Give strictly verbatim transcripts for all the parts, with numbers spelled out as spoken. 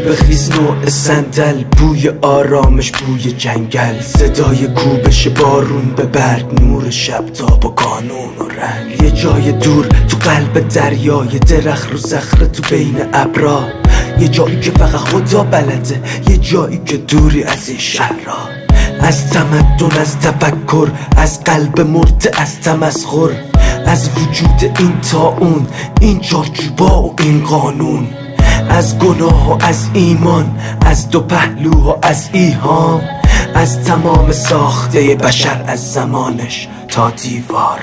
بخیز نوع صندل، بوی آرامش بوی جنگل، صدای کوبش بارون به برگ، نور شب تا با کانون و رنگ. یه جای دور تو قلب دریای، درخت رو صخره تو بین ابرا، یه جایی که فقط خدا بلده، یه جایی که دوری از این شهرها، از تمدن، از تفکر، از قلب مرده، از تمسخر، از وجود این تا اون، این چارچوبا و این قانون، از گناه و از ایمان، از دو پهلو و از ایهام، از تمام ساخته بشر، از زمانش تا دیوار.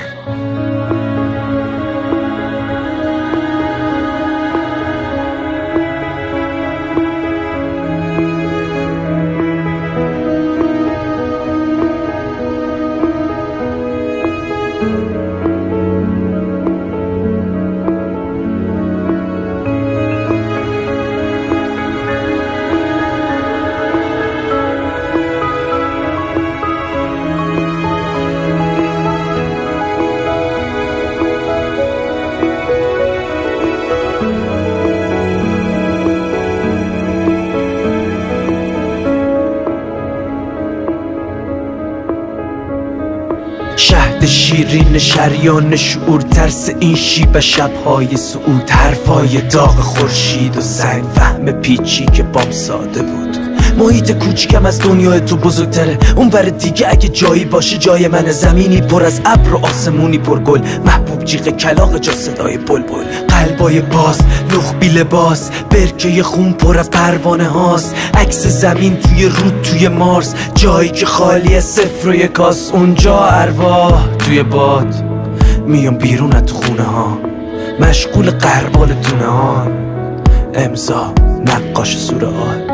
شهد شیرین شریان شعور، ترس این شیب شبهای سعود، حرفای داغ خورشید و سنگ، فهم پیچی که بام ساده بود. محیط کوچکم از دنیای تو بزرگتره، اون ور دیگه اگه جایی باشه جای من، زمینی پر از ابر و آسمونی پر گل، محبوب جیغ کلاغ جا صدای بلبل، قلبای باز، لخ بی لباس، برکه خون پر از پروانه هاست، عکس زمین توی رود توی مارس، جایی که خالی از صفر و یکاس، اونجا ارواح توی باد میان بیرون از تو خونه ها، مشغول غربال دونه ها، امضا نقاش سوره آه.